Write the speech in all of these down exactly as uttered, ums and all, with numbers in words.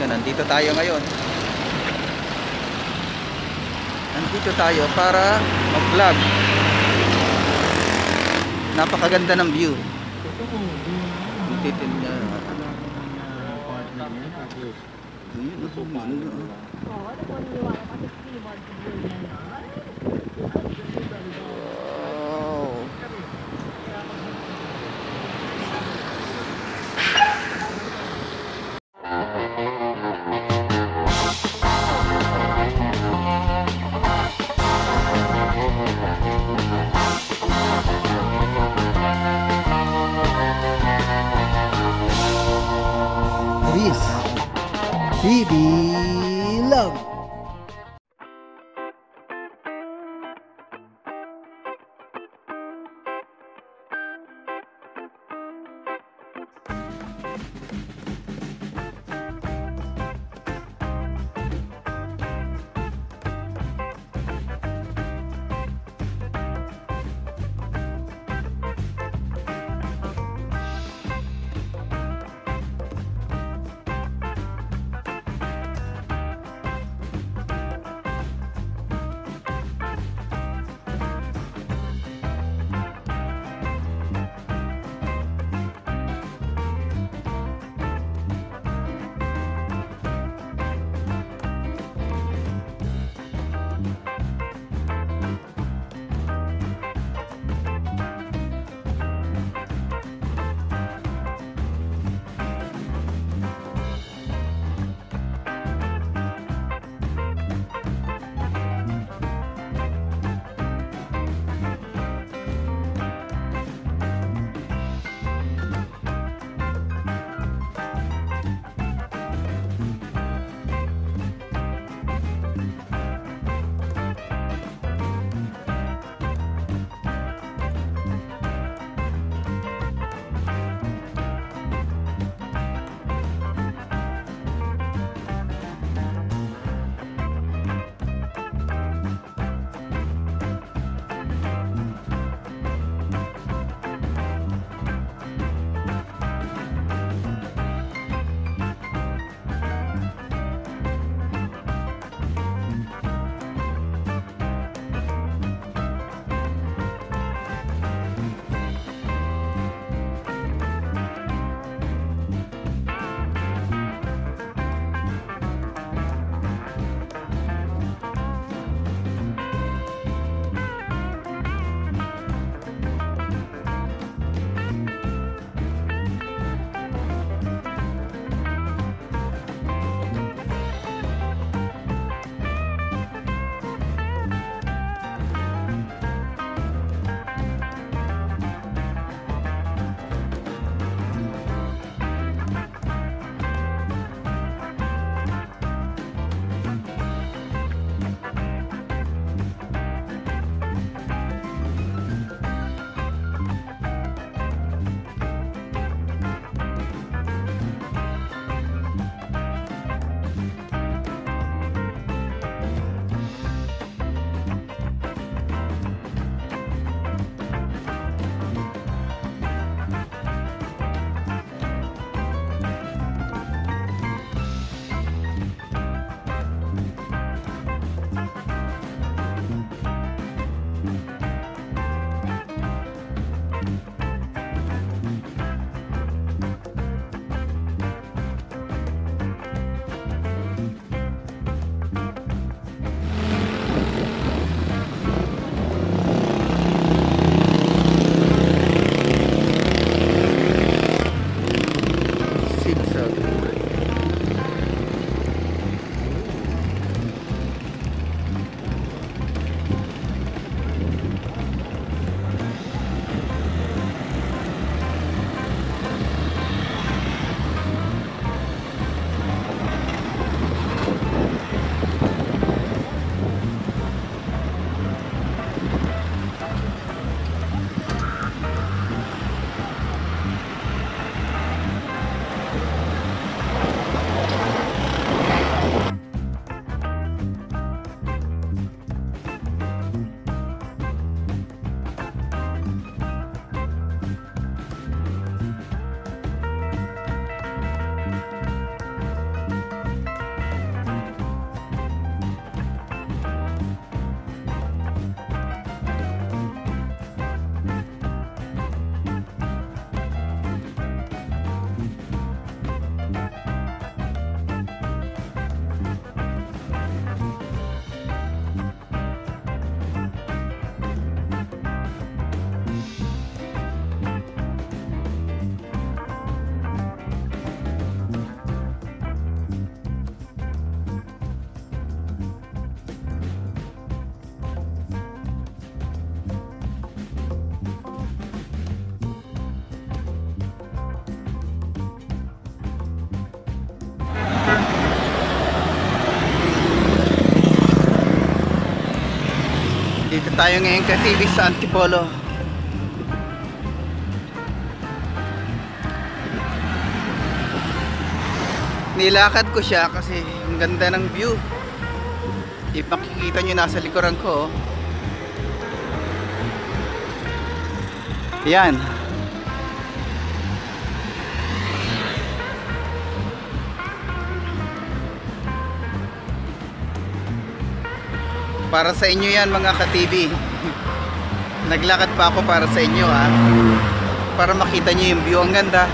Yun, nandito tayo ngayon. Nandito tayo para mag-vlog. Napakaganda ng view. Titin niya. B B Love. Dito tayo ngayon ka T V sa Antipolo. Nilakad ko siya kasi ang ganda ng view. If makikita nyo nasa likuran ko, oh. Yan. Para sa inyo yan mga ka-T V. Naglakad pa ako para sa inyo, ha. Para makita nyo yung view. Ang ganda.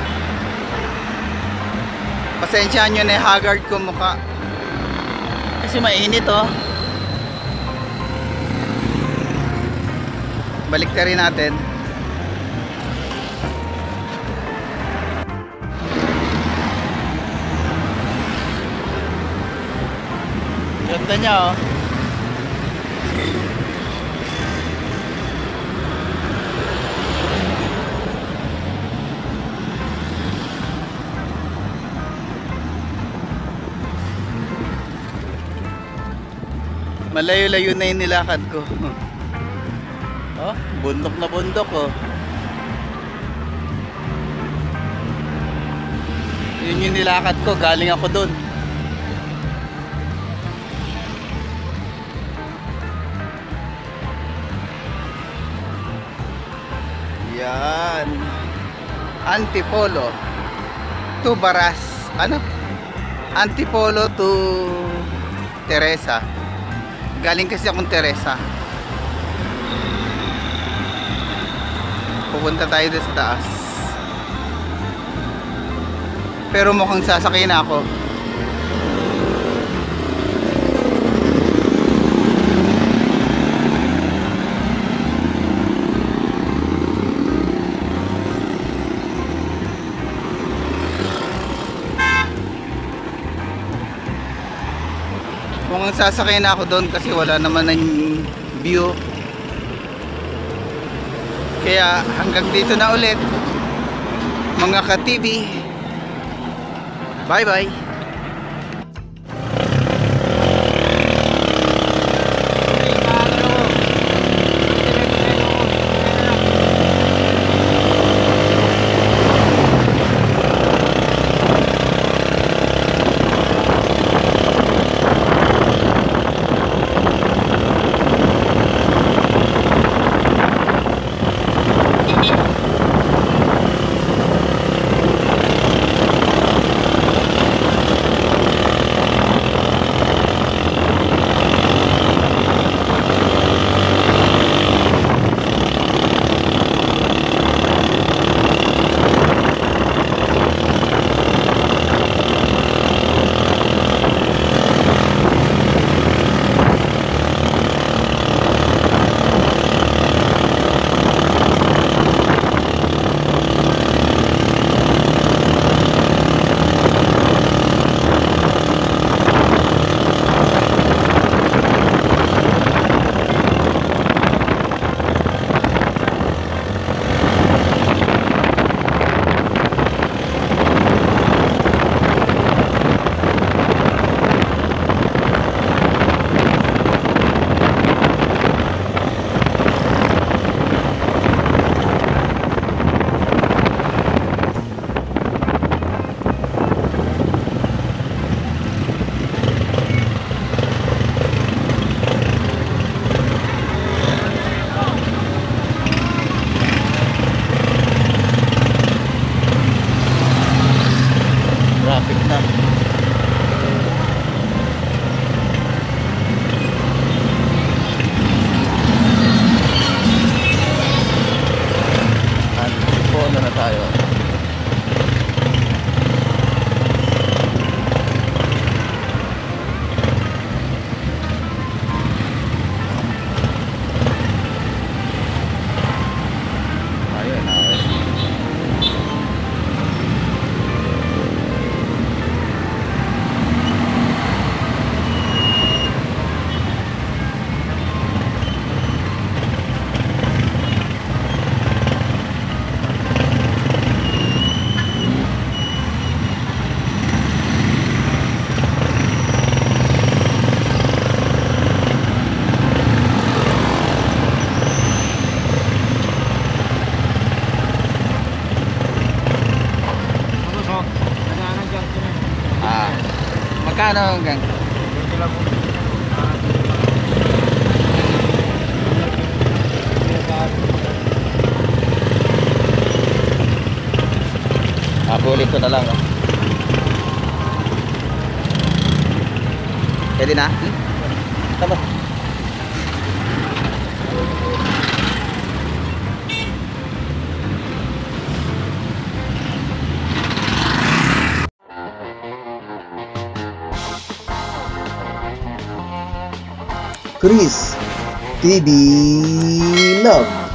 Pasensyahan nyo na yung haggard ko mukha. Kasi mainit, oh. Balik na rin natin. Ganda niya, oh. Malayo-layo na yung nilakad ko. Oh, bundok na bundok, oh. Yun yung nilakad ko, galing ako dun. Yan. Antipolo to Baras. Ano? Antipolo to Teresa. Galing kasi akong Teresa. Pupunta tayo doon sa taas. Pero mukhang sasakay na ako. Mukhang sasakay na ako doon kasi wala naman ng view. Kaya hanggang dito na ulit mga ka-T V. Bye bye. Magkano hanggang? Abulit ko na lang. Oh. Pwede na? Hmm? Tama. Chris T V Love.